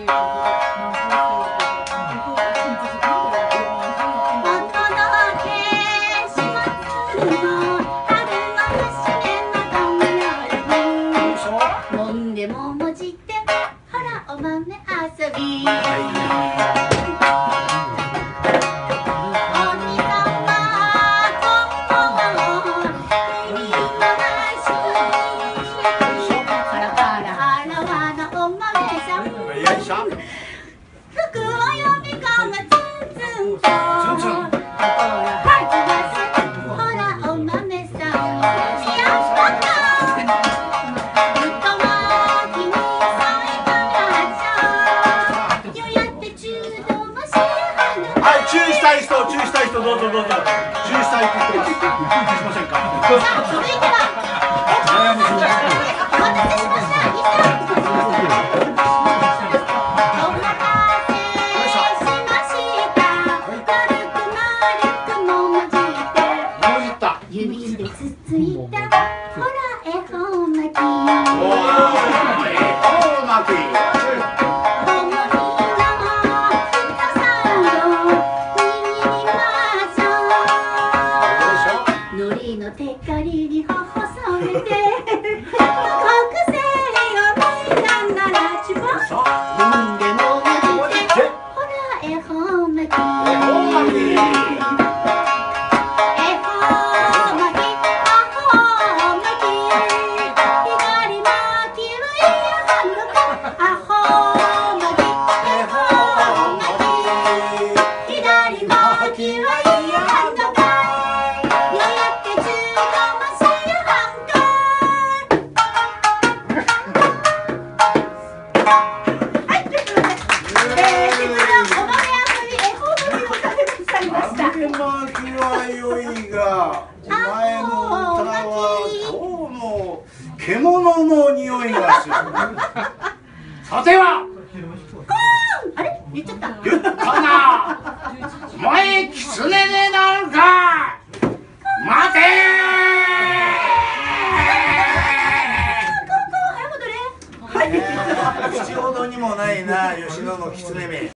注意したい人、どうぞどうぞ。注意したいって言ってます。しませんか。 さあ、続いては。お待たせしました。お待たせしました。丸くももじって。指でつついた。ほら恵方巻き。 恵方巻き。 のテカリに頬添えて覚醒を見たならちば飲んでもまじてほら恵方巻き恵方巻き左巻きはいやはんのかアホ巻き恵方巻き左巻きはいやはんのか前の歌はどうも獣の匂いがする。さてはあれ言っちゃった。 言ったな。お前狐でなるか。待てー。口ほどにもないな、吉野の狐め。